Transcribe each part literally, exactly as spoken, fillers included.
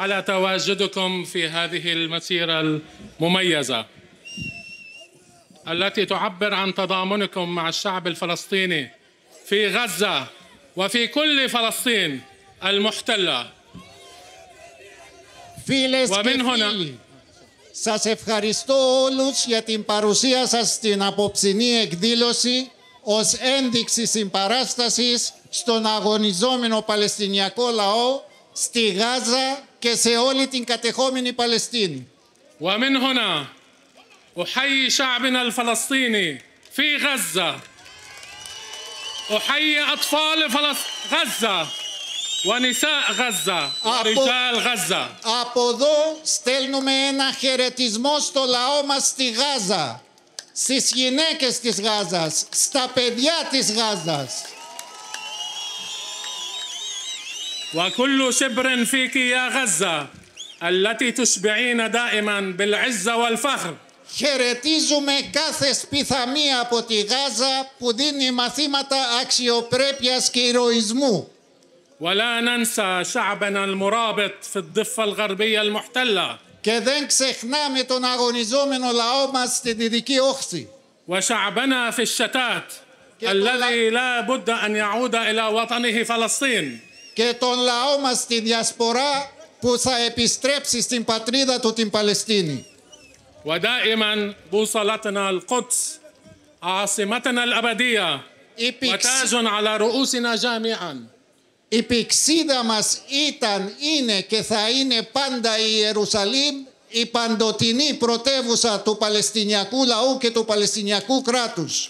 على تواجدكم في هذه المسيرة المميزة التي تعبر عن تضامنكم مع الشعب الفلسطيني في غزة وفي كل فلسطين المحتلة. Φίλες ومن και هنا φίλοι, σας ευχαριστώ όλους για την παρουσία σας στην απόψινή εκδήλωση ως ένδειξη συμπαράστασης στον αγωνιζόμενο Παλαιστινιακό λαό στη Γάζα και σε όλη την κατεχόμενη Παλαιστίνη. ومن هنا أحيي شعبنا الفلسطيني في غزة، أحيي أطفال غزة ونساء غزة ورجال غزة. Από εδώ στέλνουμε ένα χαιρετισμό στο λαό μας στη Γάζα, στις γυναίκες της Γάζας, στα παιδιά της Γάζας. وكل شبر فيك يا غزة التي تشبعين دائما بالعزة والفخر. Χαιρετίζουμε κάθε σπιθαμία από τη Γάζα που δίνει μαθήματα αξιοπρέπειας και ηρωισμού. ولا ننسى شعبنا المرابط في الضفة الغربية المحتلة. Και δεν ξεχνάμε τον αγωνιζόμενο λαό μας στη Δυτική Όχθη. وشعبنا في الشتات الذي لا بد أن يعود إلى وطنه فلسطين. Και τον λαό μας στη διασπορά που θα επιστρέψει στην πατρίδα του την Παλαιστίνη. ودائما بوصلتنا القدس عاصمتنا الأبدية وتاج على رؤوسنا جميعا. Η πηξίδα μας ήταν, είναι και θα είναι πάντα η Ιερουσαλήμ, η παντοτινή πρωτεύουσα του Παλαιστινιακού λαού και του Παλαιστινιακού κράτους.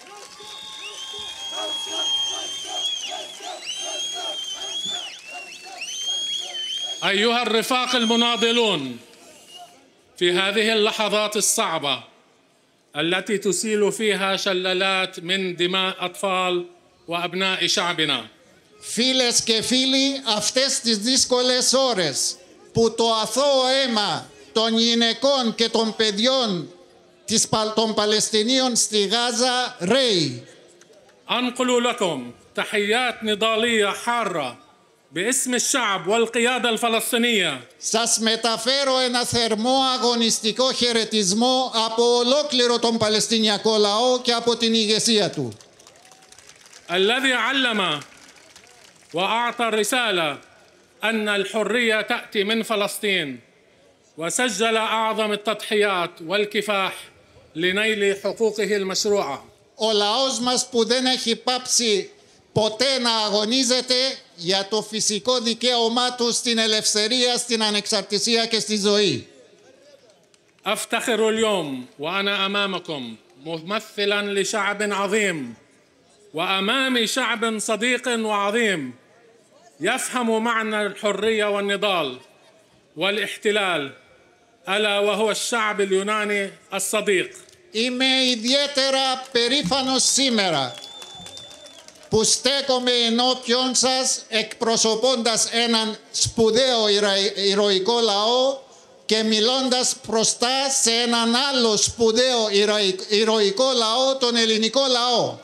أيها الرفاق المناضلون، في هذه اللحظات الصعبة التي تسيل فيها شلالات من دماء أطفال وأبناء شعبنا. Φίλες και φίλοι, αυτές τις δύσκολες ώρες που το αθώο αίμα των γυναικών και των παιδιών των Παλαιστινίων στη Γάζα ρέει. أنقل لكم تحيات نضالية حارة باسم الشعب والقيادة الفلسطينية. Σας μεταφέρω ένα θερμό αγωνιστικό χαιρετισμό από ολόκληρο τον Παλαιστινιακό λαό και από την ηγεσία του. الذي علم وأعطى الرسالة أن الحرية تأتي من فلسطين وسجل أعظم التضحيات والكفاح لنيل حقوقه المشروعة. Ο λαός μας που δεν έχει πάψει ποτέ να αγωνίζεται για το φυσικό δικαίωμά του στην ελευθερία, στην ανεξαρτησία και στη ζωή. أفتخر اليوم وأنا أمامكم ممثلاً لشعب عظيم وأمامي شعب صديق وعظيم يفهم معنى الحرية والنضال والاحتلال، ألا وهو الشعب اليوناني الصديق. Είμαι ιδιαίτερα περήφανος σήμερα που στέκομαι ενώπιον σας εκπροσωπώντας έναν σπουδαίο ηρωικό λαό και μιλώντας μπροστά σε έναν άλλο σπουδαίο ηρωικό λαό, τον ελληνικό λαό.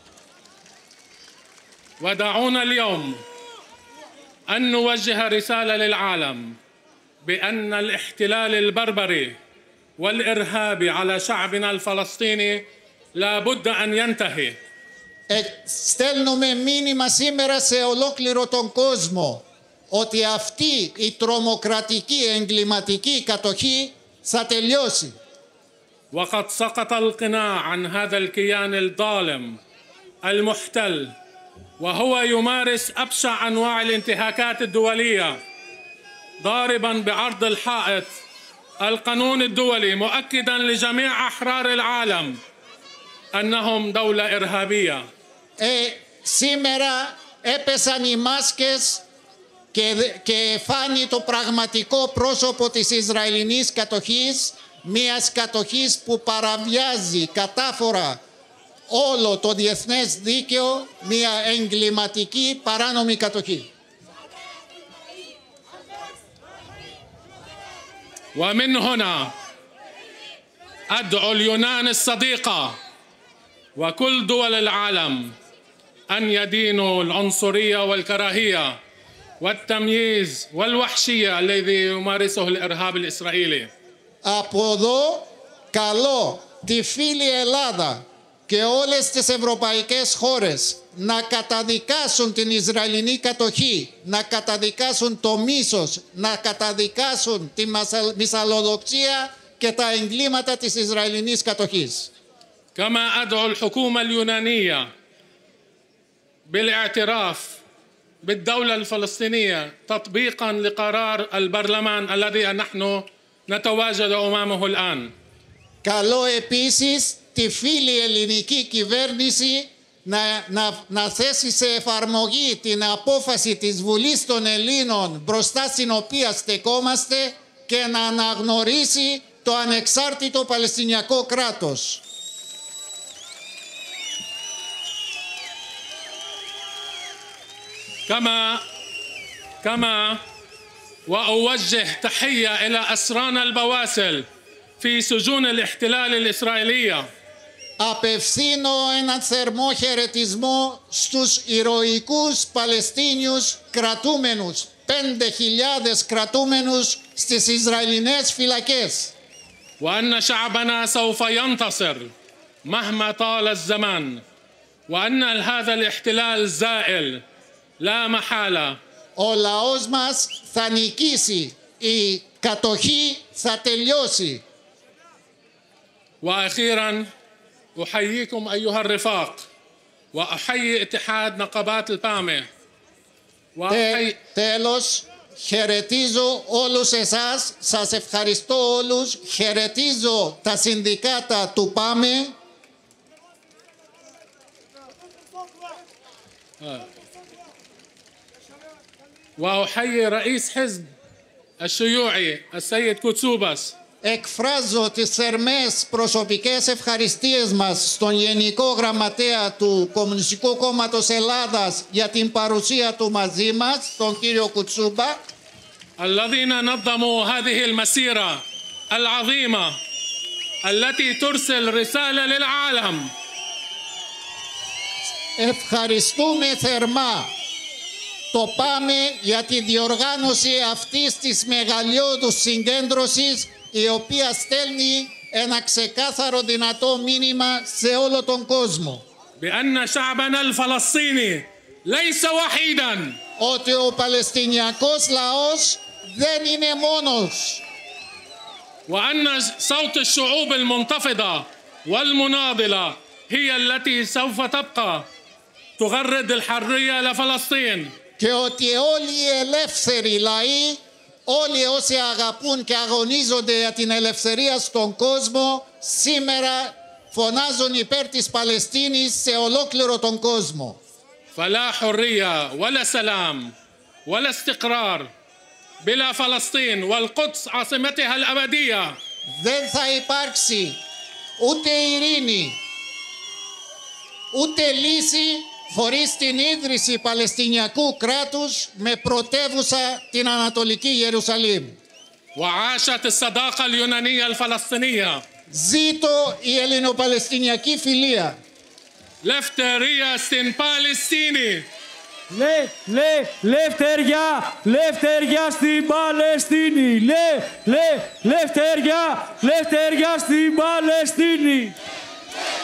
ودعونا اليوم أن نوجه رسالة للعالم بأن الاحتلال البربري والإرهابي على شعبنا الفلسطيني لا بد أن ينتهي. Ε, στέλνουμε μήνυμα σήμερα σε ολόκληρο τον κόσμο ότι αυτή η τρομοκρατική εγκληματική κατοχή θα τελειώσει. وقد سقط القناع عن هذا الكيان الظالم المحتل وهو يمارس أبشع أنواع الانتهاكات الدولية ضارباً بعرض الحائط القانون الدولي مؤكداً لجميع أحرار العالم أنهم دولة إرهابية. Ε, σήμερα έπεσαν οι μάσκες και, και φάνει το πραγματικό πρόσωπο της Ισραηλινής κατοχής, μιας κατοχής που παραβιάζει κατάφορα όλο το διεθνές δίκαιο, μια εγκληματική παράνομη κατοχή. ومن هنا أدعو اليونان الصديقة وكل دول العالم أن يدينوا العنصرية والكراهية والتمييز والوحشية الذي يمارسه الإرهاب الإسرائيلي. Από εδώ καλώ τη φίλη Ελλάδα και όλες τις ευρωπαϊκές χώρες να καταδικάσουν την Ισραηλινή κατοχή, να καταδικάσουν το μίσος, να καταδικάσουν τη μυσαλλοδοξία και τα εγκλήματα της Ισραηλινής κατοχής. كما أدعو الحكومة اليونانية بالاعتراف بالدولة الفلسطينية تطبيقا لقرار البرلمان الذي نحن نتواجد أمامه الآن. Καλό επίσης τη φίλη ελληνική κυβέρνηση να, να, να θέσει σε εφαρμογή την απόφαση της Βουλής των Ελλήνων μπροστά στην οποία στεκόμαστε και να αναγνωρίσει το ανεξάρτητο Παλαιστινιακό κράτος. كما كما وأوجه تحية إلى أسرانا البواسل في سجون الاحتلال الإسرائيلية. Απευθύνω έναν θερμό χαιρετισμό στους ηρωικούς Παλαιστίνιους κρατούμενους, πέντε χιλιάδες κρατούμενους στις Ισραηλινές φυλακές. وأن شعبنا سوف ينتصر مهما طال الزمان وأن هذا الاحتلال زائل لا محالة. Ο λαός μας θα νικήσει, η κατοχή θα τελειώσει. وأخيراً أحييكم أيها الرفاق وأحيي اتحاد نقابات البامة. Τε, τέλος, χαιρετίζω όλους εσάς, σας ευχαριστώ όλους, χαιρετίζω τα συνδικάτα του ΠΑΜΕ. وأحيي رئيس حزب الشيوعي السيد كوتسوباس. Εκφράζω τις θερμές προσωπικές ευχαριστίες μας στον Γενικό Γραμματέα του Κομμουνιστικού Κόμματος Ελλάδας για την παρουσία του μαζί μας, τον κύριο Κουτσούμπα. الذين نظموا هذه المسيرة العظيمة التي ترسل رسالة للعالم. Ευχαριστούμε θερμά το ΠΑΜΕ για τη διοργάνωση αυτής της μεγαλειώδους συγκέντρωσης, η οποία στέλνει ένα ξεκάθαρο δυνατό μήνυμα σε όλο τον κόσμο. بأن شعبنا الفلسطيني ليس وحيداً. Ότι ο Παλαιστινιακός λαός δεν είναι μόνος. وأن صوت الشعوب المنتفضة والمناضلة هي التي سوف تبقى تغرد الحرية لفلسطين. Και ότι όλοι οι ελεύθεροι λαοί, όλοι όσοι αγαπούν και αγωνίζονται για την ελευθερία στον κόσμο, σήμερα φωνάζουν υπέρ της Παλαιστίνης σε ολόκληρο τον κόσμο. فلا حرية ولا سلام ولا استقرار بلا فلسطين والقدس عاصمتها الأبدية. Δεν θα υπάρξει ούτε ειρήνη, ούτε λύση χωρίς την ίδρυση Παλαιστινιακού κράτους με πρωτεύουσα την Ανατολική Ιερουσαλήμ. وعاشت الصداقة اليونانية الفلسطينية. Ζήτω η ελληνοπαλαιστινιακή φιλία. Λευτερία στην Παλαιστίνη. Λε, λε, λευτεριά, λευτεριά στην Παλαιστίνη. Λε, λε, λευτεριά, λευτεριά στην Παλαιστίνη.